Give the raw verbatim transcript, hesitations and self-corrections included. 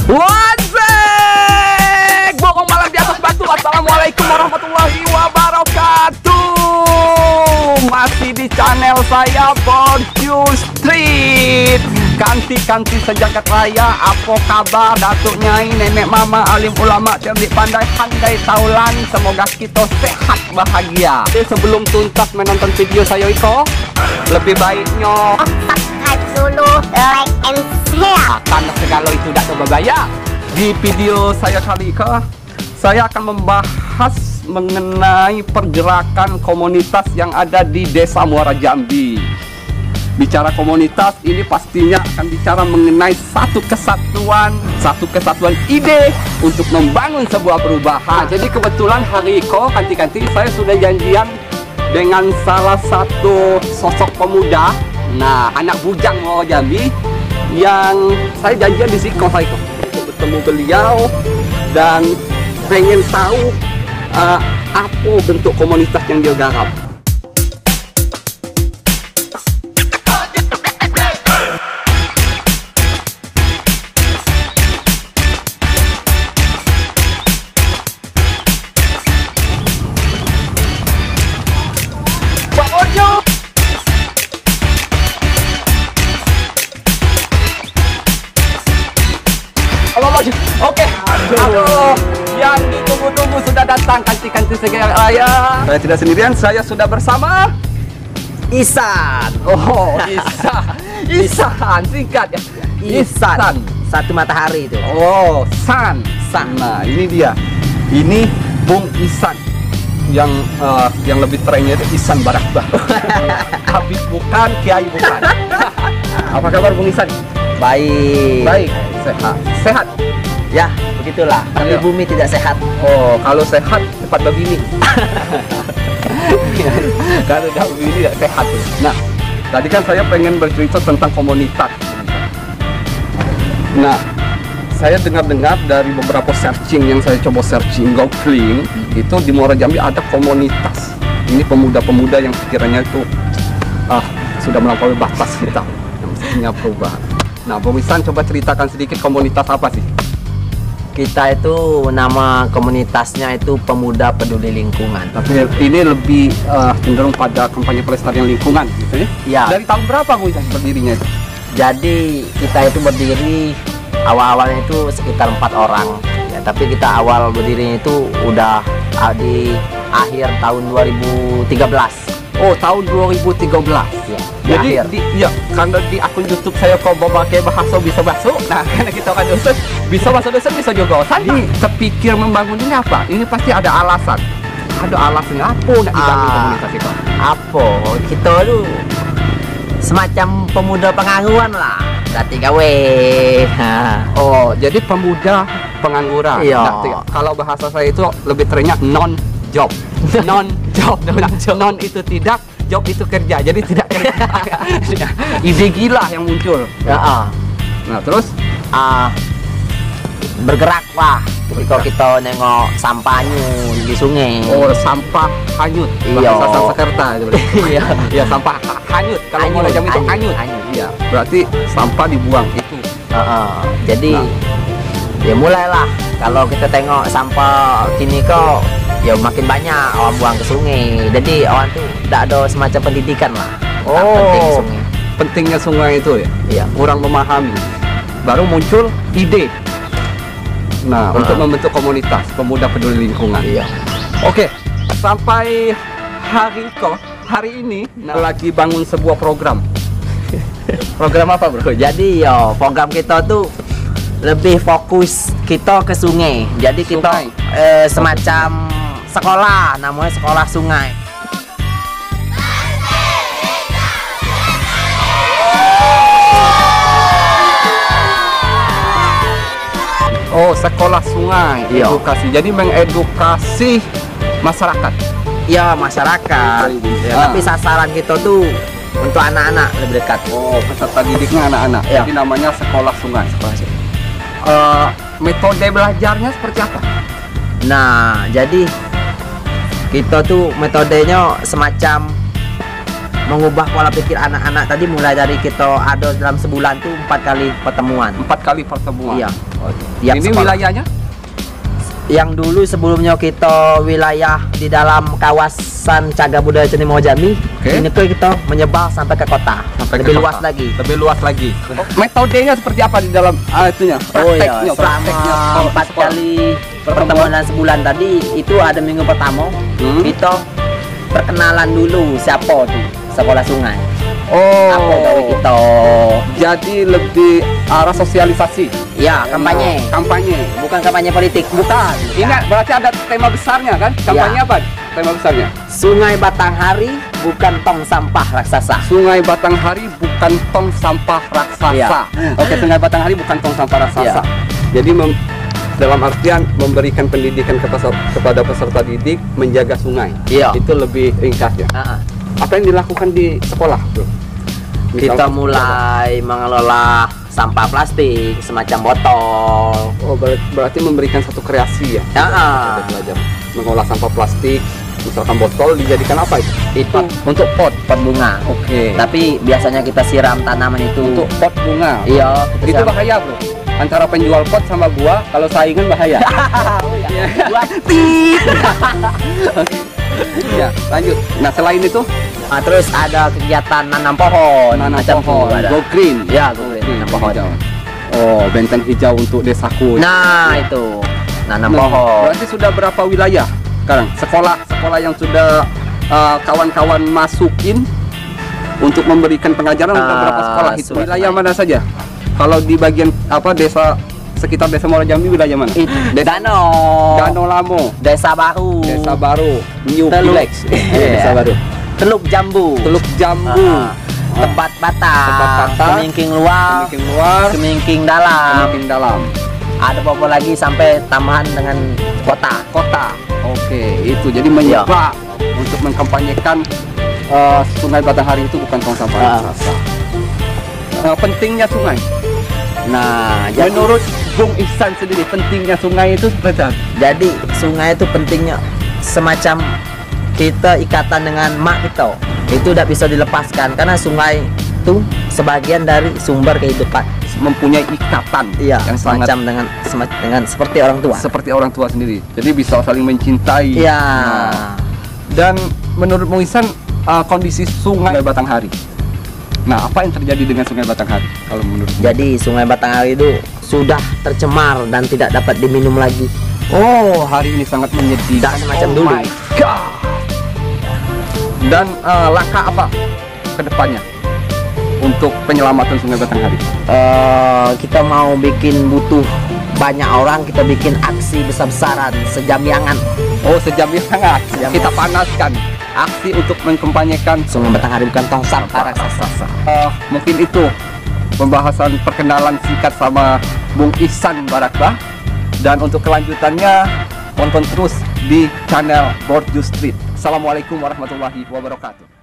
Wazek, bohong malam di atas batu. Assalamualaikum warahmatullahi wabarakatuh. Masih di channel saya Fortune Street. Kanti-kanti sejagat raya, apa kabar Datuk Nyai, nenek mama, alim ulama, cerdik pandai, handai taulan. Semoga kita sehat bahagia. Jadi sebelum tuntas menonton video saya itu, lebih baiknya subscribe dulu, like and share. karena segala itu tidak berbahaya. Di video saya kali ini, saya akan membahas mengenai pergerakan komunitas yang ada di Desa Muara Jambi. Bicara komunitas ini pastinya akan bicara mengenai satu kesatuan, satu kesatuan ide untuk membangun sebuah perubahan. Jadi kebetulan hari ini, kanti-kanti, saya sudah janjian dengan salah satu sosok pemuda, nah anak bujang Muara Jambi, yang saya janjian di Siko saya untuk bertemu beliau dan pengen tahu uh, apa bentuk komunitas yang dia garap. Oke, aduh, yang ditunggu-tunggu sudah datang, kanti-kanti sejagat raya. Saya tidak sendirian, saya sudah bersama Ihsan. Oh, Ihsan. Ihsan, singkat ya. Ihsan. Satu matahari itu. Oh, San. San. Nah, ini dia. Ini Bung Ihsan. Yang uh, yang lebih trennya itu Ihsan Barakbar. Habib bukan, Kiai bukan. Apa kabar Bung Ihsan? Baik. Baik, sehat. Sehat. Ya, begitulah. Tapi Ayo. bumi tidak sehat. Oh, kalau sehat cepat begini. Kalau tidak begini tidak sehat tuh. Nah, tadi kan saya pengen bercerita tentang komunitas. Nah, saya dengar-dengar dari beberapa searching yang saya coba searching, googling, itu di Muara Jambi ada komunitas. Ini pemuda-pemuda yang pikirannya itu ah, sudah melampaui batas kita, yang mestinya perubahan. Nah, Bung Ihsan coba ceritakan sedikit komunitas apa sih? Kita itu nama komunitasnya itu Pemuda Peduli Lingkungan. Tapi ini lebih uh, cenderung pada kampanye pelestarian lingkungan gitu ya? Ya. Dari tahun berapa Bung Ihsan berdirinya itu? Jadi kita itu berdiri awal-awalnya itu sekitar empat orang. Ya, tapi kita awal berdirinya itu udah ah, di akhir tahun dua ribu tiga belas. Oh, tahun dua ribu tiga belas. Ya, di Jadi akhir. di, ya, karena di akun YouTube saya kok pakai bahasa bisa masuk. Nah, karena kita kan dosen, bisa masuk dosen bisa juga. Tadi terpikir membangun ini apa? Ini pasti ada alasan. Ada alasannya apa nak dibangun Ah. komunitas itu? Apa? Kita lu semacam pemuda pengangguran lah. Berarti gawe. Ha. Oh, jadi pemuda pengangguran. Iya. Nah, tiga- kalau bahasa saya itu lebih trennya non job. Non job. Non itu tidak, job itu kerja. Jadi tidak kerja. Ide gila yang muncul. Ya, ah. Nah, terus Ah, bergerak lah. Ketika kita nengok sampahnya di sungai. oh, sampah hanyut. Iya. Bahasa Sanskerta itu. Iya. Ya, sampah ha- hanyut. Kalau Hanyut, Muara Jambi itu hanyut, hanyut. hanyut. Iya. Berarti sampah dibuang itu. Ah, ah. Jadi Nah. ya mulailah. Kalau kita tengok sampah kini kok ya makin banyak orang buang ke sungai. Jadi orang tuh tidak ada semacam pendidikan lah. tentang Oh. penting sungai. Pentingnya sungai itu ya. Iya. Kurang memahami. Baru muncul ide. Nah, Ah. untuk membentuk komunitas pemuda peduli lingkungan. Iya. Oke, sampai hari kok hari ini nah, lagi bangun sebuah program. Program apa, Bro? Jadi yo program kita tuh lebih fokus kita ke sungai. Jadi kita Sungai. eh, semacam sekolah, namanya sekolah sungai. Oh, sekolah sungai, Iya. edukasi. Jadi mengedukasi masyarakat. Ya masyarakat. Ya, Ah. Tapi sasaran kita tuh untuk anak-anak lebih dekat. Oh, peserta didiknya anak-anak. Iya. Jadi namanya sekolah sungai. Sekolah sungai. Eh, metode belajarnya seperti apa? Nah, jadi kita tuh metodenya semacam mengubah pola pikir anak-anak tadi, mulai dari kita ada dalam sebulan tuh empat kali pertemuan. Empat kali pertemuan. Iya. tiap Ini sekolah. wilayahnya? Yang dulu sebelumnya kita wilayah di dalam kawasan Cagar Budaya Cendemoa Jambi, Oke. ini tuh kita menyebar sampai ke kota, Sampai lebih ke luas kota. lagi. Lebih luas lagi. Metodenya seperti apa di dalam ah, itunya? Oh iya, Prakteknya, selama prakteknya sekolah- empat sekolah. kali Pertemuan. pertemuan dalam sebulan tadi itu ada minggu pertama Hmm. kita perkenalan dulu siapa tuh sekolah sungai. Oh. Apa gawe kita? Jadi lebih arah sosialisasi. Ya, kampanye. Nah, kampanye. Bukan kampanye politik, bukan. Ingat, berarti ada tema besarnya kan? Kampanye Ya. apa? Tema besarnya. Sungai Batanghari bukan tong sampah raksasa. Sungai Batanghari bukan tong sampah raksasa. Iya. Oke, Sungai Batanghari bukan tong sampah raksasa. Iya. Jadi mem- dalam artian memberikan pendidikan kepada, kepada peserta didik menjaga sungai. Iya. Itu lebih ringkasnya. Ah, ah. Apa yang dilakukan di sekolah, Bro? Kita Misalkan- mulai mengelola sampah plastik semacam botol. Oh, ber- berarti memberikan satu kreasi ya. Ah, ah. Kita belajar mengolah sampah plastik, misalkan botol dijadikan apa itu? Itu Untuk pot. pot bunga. Oke. Tapi biasanya kita siram tanaman itu. Untuk pot bunga. Iya, kita Itu siram. bahaya, Bro. Antara penjual pot sama gua, kalau saingan bahaya. Buat Ya, lanjut. Nah, selain itu, Nah, terus ada kegiatan nanam pohon, nanam macam pohon, tuh ada. go green. Ya, go green, nanam pohon. Hijau. Oh, benteng hijau untuk desaku. Nah, itu nanam Nah, pohon. berarti sudah berapa wilayah sekarang? Sekolah-sekolah yang sudah uh, kawan-kawan masukin untuk memberikan pengajaran sudah Ah, berapa sekolah itu? sudah Wilayah selesai. mana saja? Kalau di bagian apa desa sekitar Desa Muara Jambi wilayah mana? Itu Desa Danau. Danau Lamo, Desa Baru. Desa Baru, New Teluk. Village, Iya. Desa Baru, Teluk Jambu. Teluk Jambu, Ah, Tebat Bata. Tebat Bata. Kemingking luar. Kemingking luar, Kemingking dalam. Kemingking dalam, Ada apa lagi sampai tambahan dengan kota. kota. Oke, itu jadi menyebar untuk mengkampanyekan uh, Sungai Batanghari itu bukan tong sampah Ah. raksasa. Uh, pentingnya sungai. Nah, jadi, Menurut Bung Ihsan sendiri, pentingnya sungai itu seperti apa? jadi sungai itu pentingnya semacam kita ikatan dengan mak kita. Itu tidak bisa dilepaskan karena sungai itu sebagian dari sumber kehidupan. Mempunyai ikatan Iya, yang sangat semacam dengan semacam dengan seperti orang tua. seperti orang tua sendiri. Jadi bisa saling mencintai. Iya. Nah, dan menurut Bung Ihsan, uh, kondisi Sungai Batanghari. Nah, apa yang terjadi dengan Sungai Batanghari kalau menurut? Jadi Sungai Batanghari itu sudah tercemar dan tidak dapat diminum lagi. Oh, hari ini sangat menyedihkan. Tidak semacam Oh dulu. my God. Dan uh, langkah apa ke depannya untuk penyelamatan Sungai Batanghari? Eh, kita mau bikin butuh banyak orang, kita bikin aksi besar-besaran sejambiangan. Oh, sejam yang sangat. Sejam. Kita panaskan aksi untuk mengkampanyekan Sungai Batanghari bukan tong sampah raksasa. Uh, mungkin itu pembahasan perkenalan singkat sama Bung Ihsan Barakbah. Dan untuk kelanjutannya tonton terus di channel Borju Street. Assalamualaikum warahmatullahi wabarakatuh.